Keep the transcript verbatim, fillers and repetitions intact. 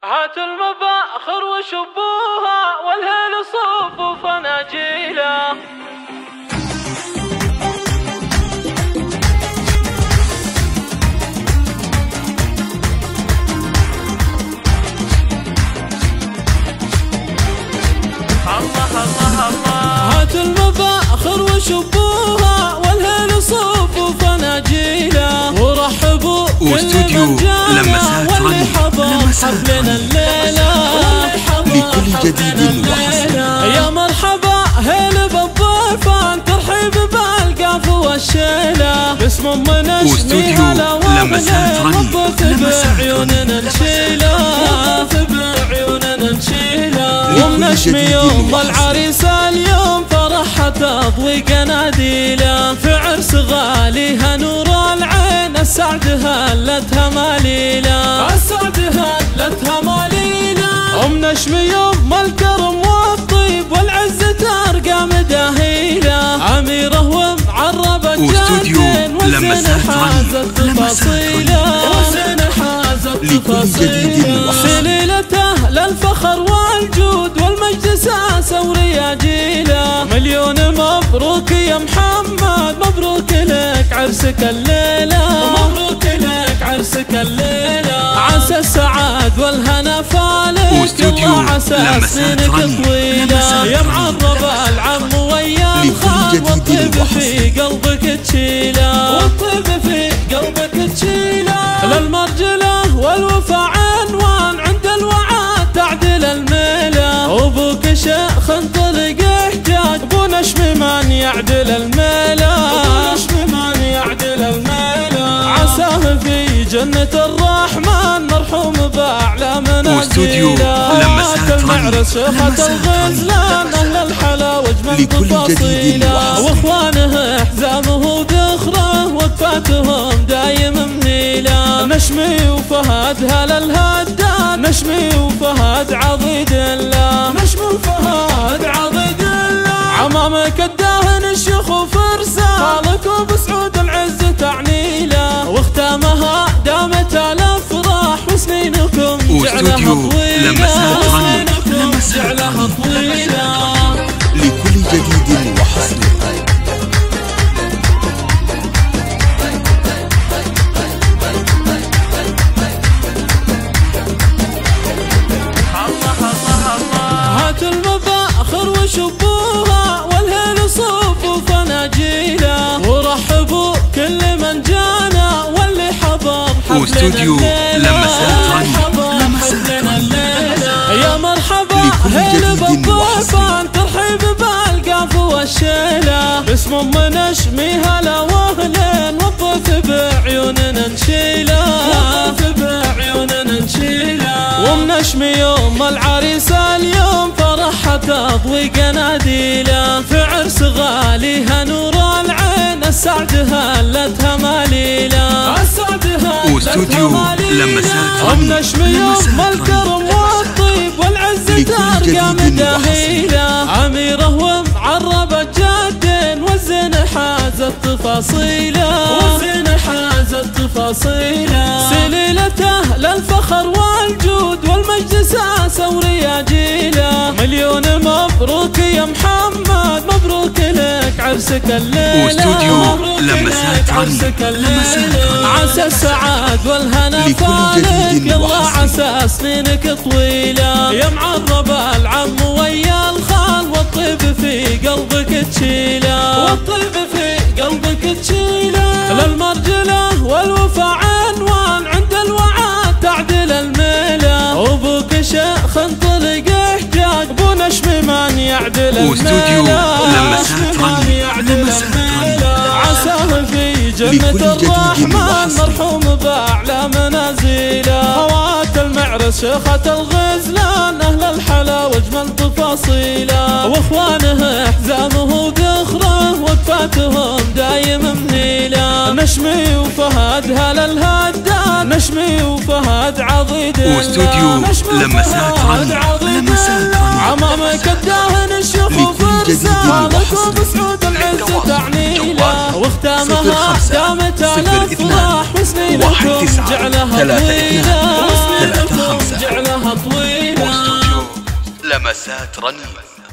هات المباخر وشبوها والهيل صوف فناجيله. الله الله الله. هات المباخر وشبوها والهيل صوف فناجيله. ورحبوا واستوديو لمسات رني لمسات رني لكل جديد وحصري. يا مرحبا هيل بالضيفان ترحيب بالقاف والشيله. باسم من واستوديو لمسات رني لمسات بعيوننا نشيله بعيوننا نشيله. ومنشمي يوم العريس اليوم فرحة تضوي قناديله. في عرس غاليها نور العين السعد هلتها ماليله السعد هلتها ماليله. ام نشمي يوم الكرم والطيب والعز ترقى مداهيله. اميره ومعربه جدين والزين حازت تفاصيله والزين حازت تفاصيله. سليلته للفخر والجود والمجد ساسه ورياجيله. مليون مبروك يا محمد مبروك لك عرسك الليله مبروك لك عرسك الليله. عسى السعاد والهنا فالك الله عسى سنينك طويله. يا معرب العم ويا الخال والطيب في قلبك تشيله والطيب في قلبك تشيله. للمرجله والوفا عنوان عند الوعاد تعدل الميله. وابوك شيخ طرق احتاج ابو نشمي من يعدل الميله ابو نشمي من يعدل الميله. عساه في جنة الرحمن مرحوم باعلى منازيله. هات المعرس شيخة الغزلان اهل الحلا واجمل تفاصيله. واخوانه حزامه وذخره وقفاتهم دايم منيله. نشمي وفهد هلا الهدان نشمي وفهد عضيد الله نشمي وفهد عضيد الله. عمامك الداهن الشيخ وفرسان خالك وبسعود العز تعنيله. واختامها دامت الافراح وسنينكم جعلها طويله لمسات رني لمسات رني لكل جديد وحصري. هات المباخر وشبوها والهيل صوف فناجيله. ورحبوا كل من جانا واللي حضر واستوديو لمسات رني لمسات رني. يا مرحبا هيل بالضيفان ترحيب بالقاف والشيله. باسم من نشمي هلا واهلين والضيف بعيوننا نشيله والضيف بعيوننا نشيله. ومنشمي يوم العريس اليوم فرحة تضوي قناديله. في عرس غاليها نور العين السعد هلتها ماليله السعد هلتها ماليله. ام نشمي يوم الكرم والطيب والعز ترقى مداهيله. اميره ومعربه جدين والزين حازت تفاصيله والزين حازت تفاصيله. سليلته للفخر والجود والمجد ساسه ورياجيله. مليون مبروك يا محمد مبروك لك عرسك الليله واستوديو لمسات رني لمسات رني. عسى السعاد والهنا فالك الله عسى سنينك طويله. يا معرب العم ويا الخال والطيب في قلبك تشيله والطيب في قلبك تشيله. للمرجله والوفا عنوان عند الوعاد تعدل الميله. وابوك شيخ طرق احتاج ابو نشمي من يعدل الميله لمسات رني لمسات رني. عساه في جنة الرحمن مرحوم باعلى منازيله. هوات المعرس شيخة الغزلان اهل الحلا واجمل تفاصيله. واخوانه حزامه وذخره وقفاتهم دايم منيله. نشمي وفهد هلا الهدان نشمي وفهد عضيد الله واستوديو لمسات رني لمسات رني. عمامك الداهن الشيخ وفرسان خالك وبسعود العز تعنيله. واختامها دامت الافراح وسنينكم جعلها طويله وسنينكم جعلها طويلة. لمسات رنين.